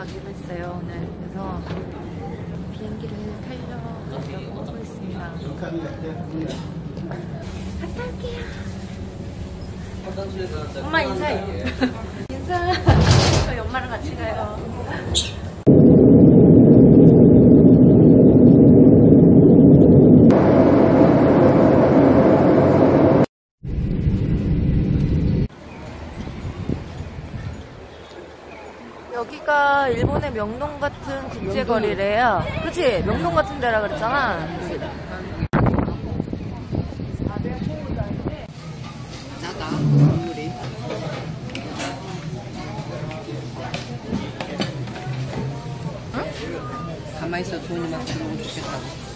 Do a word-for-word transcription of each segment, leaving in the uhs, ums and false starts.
가기로 했어요 오늘. 그래서 비행기를 타려고 하고 있습니다. 갔다 올게요. 엄마 인사해. 인사. 저희 엄마랑 같이 가요. 여기가 일본의 명동 같은 국제거리래요. 그치? 명동 같은 데라 그랬잖아. 나가 국물이. 응? 가만히 있어 돈이 막 들어오면 좋겠다고.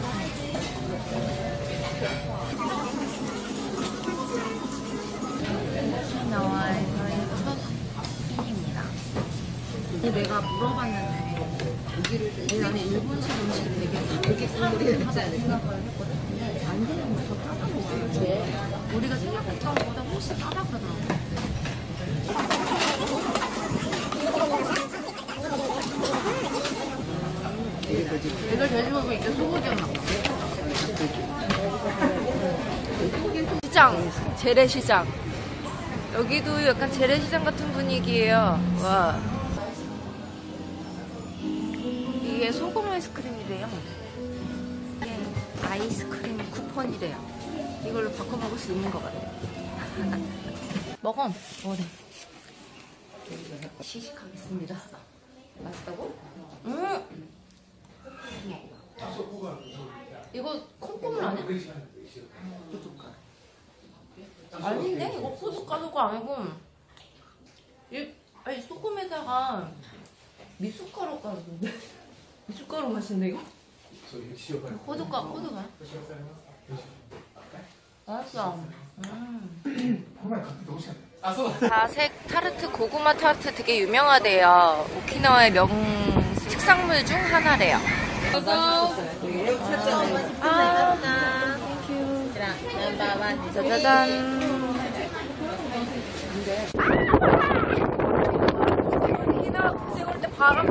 나와에서의 첫 팬입니다. 내가 물어봤는데 나는 일본식 음식 되게 되게 국물이 하다 생각을 했거든. 근데 안 되는 거 더 짜다 먹어요. 우리가 생각했던 것보다 훨씬 짜다 그러더라고. 이걸 돼지고기 이게 소고기였나 봐. 시장, 재래시장. 여기도 약간 재래시장 같은 분위기예요. 와. 이게 소금 아이스크림이래요. 이게 아이스크림 쿠폰이래요. 이걸로 바꿔 먹을 수 있는 것 같아요. 먹어. 먹어. 시식하겠습니다. 맛있다고? 음. 이거 콩고물 아니야? 아닌데? 이거 호두가루가 아니고 이, 아니 소금에다가 미숫가루 가루인데? 미숫가루 맛인데 이거? 호두가 호두가? 맛있어. 음. 자색 타르트 고구마 타르트 되게 유명하대요. 오키나와의 명 특산물 중 하나래요. 아, 땡큐. 짜자잔. 오키나와 국제 올 때 바람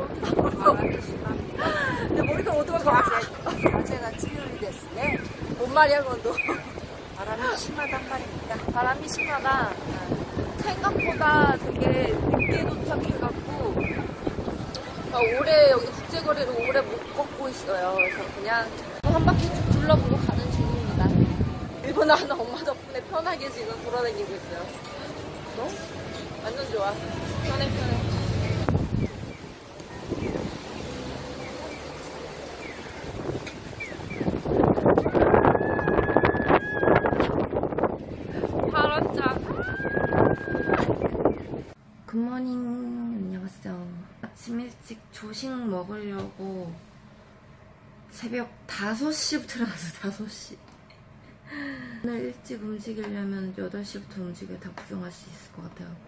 내 머리가 어두워서 제가 치료를 됐으네. 뭔 말이야 그것도. 바람이 심하단 말입니다. 바람이 심하다. 생각보다 되게 늦게 도착해갖고 아, 오래 여기 국제거리를 오래 못 걷고 있어요. 그래서 그냥 한 바퀴 쭉 둘러보고 가는 중입니다. 일본 하는 엄마 덕분에 편하게 지금 돌아다니고 있어요. 너? 완전 좋아. 편해 편해. 굿모닝. 안녕하세요. 아침 일찍 조식 먹으려고 새벽 다섯 시부터 일어나서 다섯 시. 오늘 일찍 움직이려면 여덟 시부터 움직여야 다 구경할 수 있을 것 같아갖고.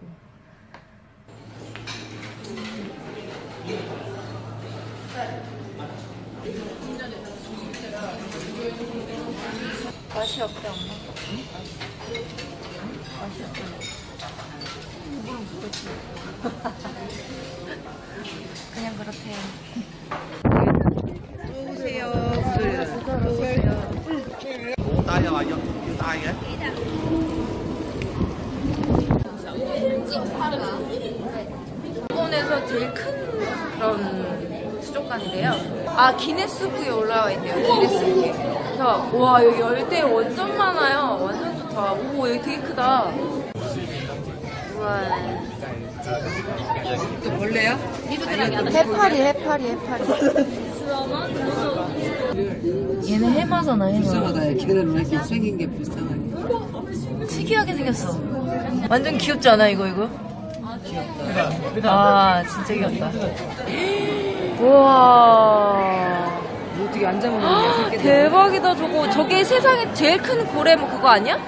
맛이 없대 엄마. 응? 맛이 없대. 그냥 그렇대요. 또 오세요. 또 오세요. 일본에서 제일 큰 그런 수족관이래요. 아, 기네스북에 올라와 있네요. 기네스북에. 그래서 와, 여기 열대 완전 많아요. 완전 좋다. 오, 여기 되게 크다. 우와. 또 벌레야? 해파리, 해파리, 해파리. 얘는 해마잖아, 해마. 불쌍하다. 걔는 왜 이렇게 생긴 게 불쌍하게. 특이하게 생겼어. 완전 귀엽지 않아, 이거, 이거? 아, 진짜 귀엽다. 우와. 어떻게 앉아먹는 게 대박이다, 저거. 저게 세상에 제일 큰 고래 뭐 그거 아니야?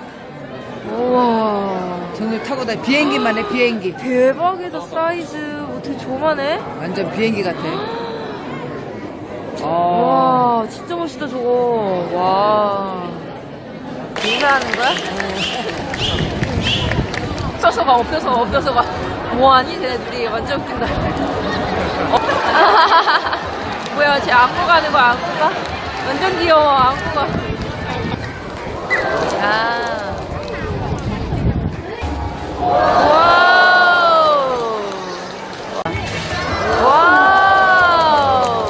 우와. 저걸 타고 다 비행기만 해, 비행기. 대박이다, 사이즈. 어떻게 저만해? 완전 비행기 같아. 아. 와, 진짜 멋있다, 저거. 와. 인사하는 거야? 엎혀서 봐, 엎혀서, 엎혀서 봐. 뭐하니? 쟤네 둘이 완전 웃긴다. 어? 뭐야, 쟤 안고 가는 거야, 안고 가? 완전 귀여워, 안고 가. 야. 와우. 와우.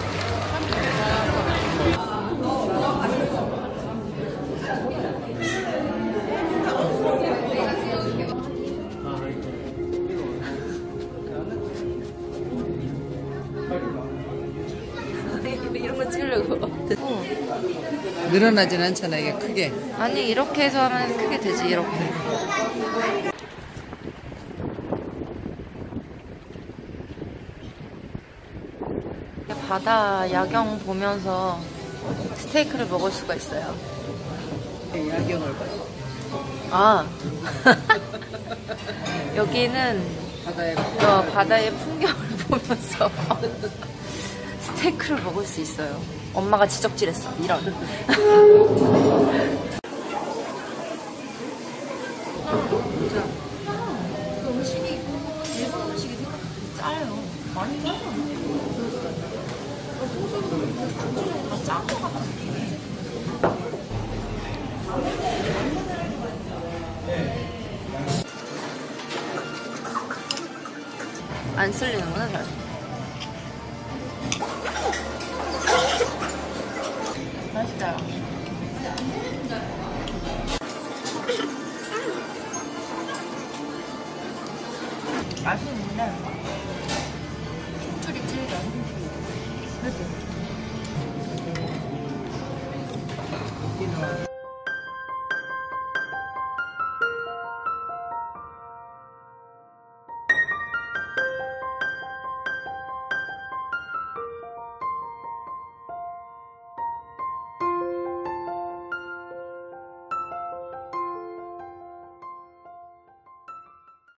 이런 거 찍으려고. 늘어나진 않잖아, 이게 크게. 아니, 이렇게 해서 하면 크게 되지, 이렇게. 바다 야경 보면서 스테이크를 먹을 수가 있어요. 야경을 봐. 아. 여기는 바다에 어, 바다의 풍경을 보면서 스테이크를 먹을 수 있어요. 엄마가 지적질했어. 이런. 음식이 일본 음식이 생각보다 짜요. 많이 짜지 않아? 소스도 짠거 같은데. 안 쓸리는구나, 잘. 맛있다. 맛있는데, 술이 질겨. 그치?